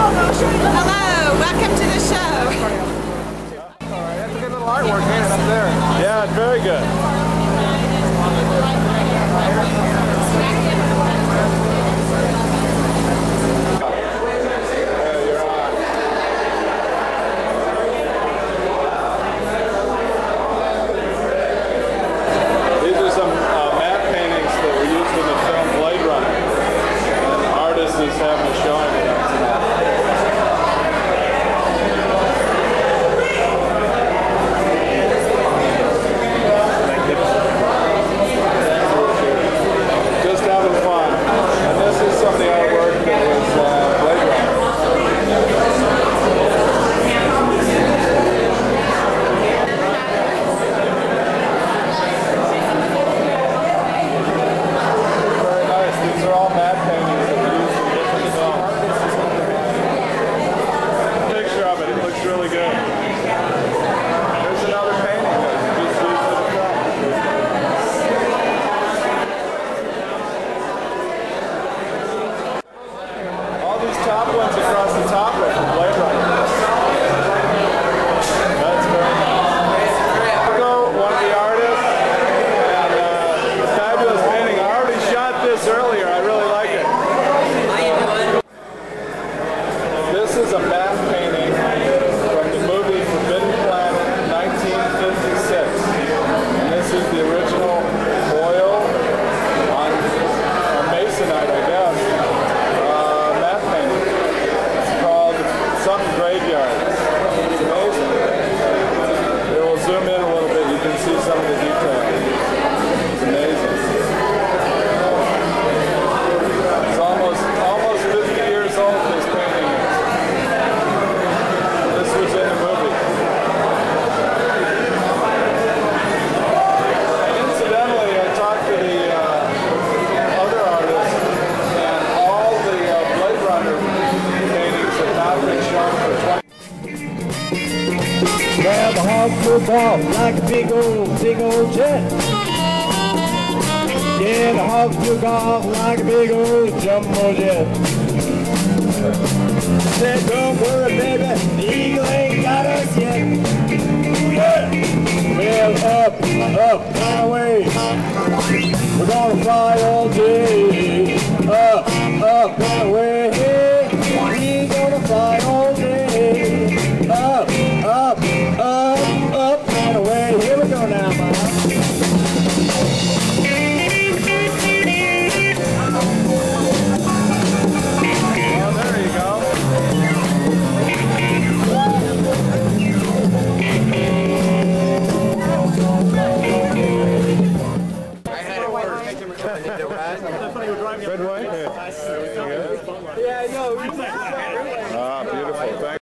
Hello, welcome to the show. That's a good little artwork here up there. Yeah, very good. These are some matte paintings that were used in the film Blade Runner. And the artist is having a showing of them tonight. Just having fun. And this is some of the artwork that was Blade Runner. Very nice. These are all matte paintings that were used in different films. Picture of it. It looks really good. There's another painting that was just used in the film. All these top ones across the top are from Blade Runner. That's very nice. Rocco, one of the artists, and fabulous painting. I already shot this earlier. I really like it. This is a matte painting from the movie Forbidden Planet, 1956. And this is the original oil on masonite, I guess. Matte painting. It's called something Graveyard. It's amazing. It will zoom in a little bit. You can see some of the detail. It's amazing. It's almost 50 years old, this painting is. This was in a movie. And incidentally, I talked to the other artists, and all the Blade Runner paintings have not been shown for 20. Well, the hog took off like a big old jet. Yeah, the hog took off like a big old jumbo jet. Said, don't worry, baby, the eagle ain't got us yet. Yeah. Well, up, and away. We're gonna fly all day. Up, and away. We're gonna fly all day. Up, and away. Here we go now, man. Well, there you go. Good way? Yeah, I know. Ah, beautiful. Thank you.